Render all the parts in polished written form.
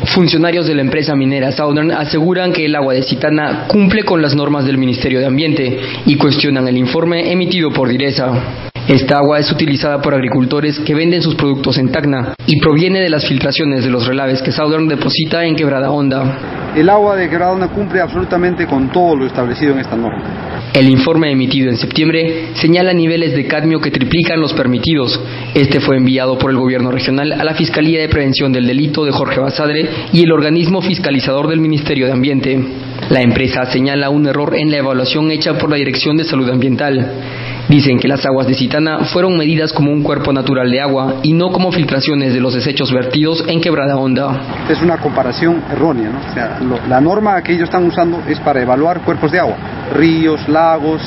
Funcionarios de la empresa minera Southern aseguran que el agua de Citana cumple con las normas del Ministerio de Ambiente y cuestionan el informe emitido por Diresa. Esta agua es utilizada por agricultores que venden sus productos en Tacna y proviene de las filtraciones de los relaves que Southern deposita en Quebrada Honda. El agua de Quebrada Honda cumple absolutamente con todo lo establecido en esta norma. El informe emitido en septiembre señala niveles de cadmio que triplican los permitidos. Este fue enviado por el gobierno regional a la Fiscalía de Prevención del Delito de Jorge Basadre y el organismo fiscalizador del Ministerio de Ambiente. La empresa señala un error en la evaluación hecha por la Dirección de Salud Ambiental. Dicen que las aguas de Citana fueron medidas como un cuerpo natural de agua y no como filtraciones de los desechos vertidos en Quebrada Honda. Es una comparación errónea, ¿no? O sea, la norma que ellos están usando es para evaluar cuerpos de agua, ríos, lagos,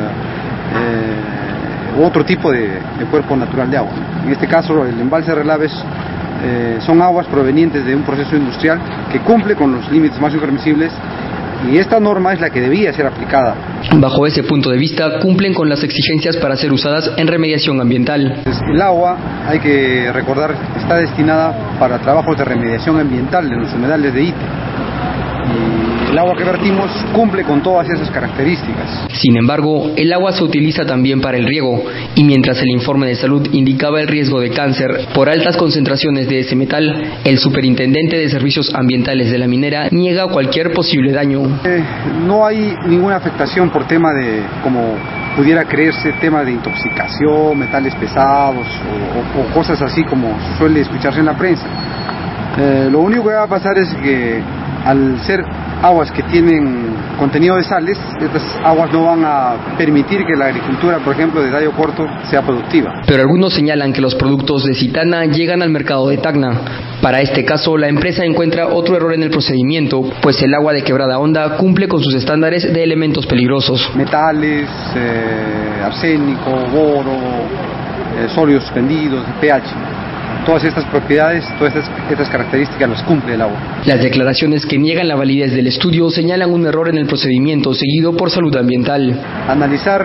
u otro tipo de cuerpo natural de agua. En este caso, el embalse de relaves son aguas provenientes de un proceso industrial que cumple con los límites máximos permisibles. Y esta norma es la que debía ser aplicada. Bajo ese punto de vista, cumplen con las exigencias para ser usadas en remediación ambiental. El agua, hay que recordar, está destinada para trabajos de remediación ambiental de los humedales de Ite. Y el agua que vertimos cumple con todas esas características. Sin embargo, el agua se utiliza también para el riego, y mientras el informe de salud indicaba el riesgo de cáncer por altas concentraciones de ese metal, el superintendente de Servicios Ambientales de la minera niega cualquier posible daño. No hay ninguna afectación por tema de, como pudiera creerse, tema de intoxicación, metales pesados o cosas así como suele escucharse en la prensa. Lo único que va a pasar es que al ser aguas que tienen contenido de sales, estas aguas no van a permitir que la agricultura, por ejemplo, de tallo corto, sea productiva. Pero algunos señalan que los productos de Citana llegan al mercado de Tacna. Para este caso, la empresa encuentra otro error en el procedimiento, pues el agua de Quebrada Honda cumple con sus estándares de elementos peligrosos. Metales, arsénico, boro, sólidos suspendidos, pH. Todas estas propiedades, todas estas características las cumple el agua. Las declaraciones que niegan la validez del estudio señalan un error en el procedimiento seguido por Salud Ambiental. Analizar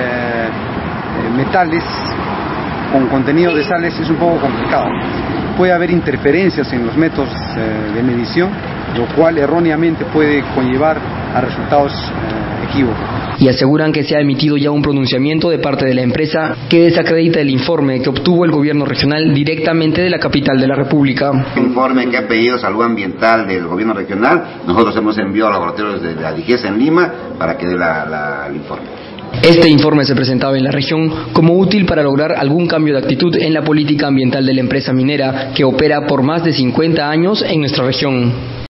metales con contenido de sales es un poco complicado. Puede haber interferencias en los métodos de medición, lo cual erróneamente puede conllevar a resultados equívocos. Y aseguran que se ha emitido ya un pronunciamiento de parte de la empresa que desacredita el informe que obtuvo el gobierno regional directamente de la capital de la República. El informe que ha pedido Salud Ambiental del gobierno regional, nosotros hemos enviado a laboratorios de la DIGESA en Lima para que dé el informe. Este informe se presentaba en la región como útil para lograr algún cambio de actitud en la política ambiental de la empresa minera que opera por más de 50 años en nuestra región.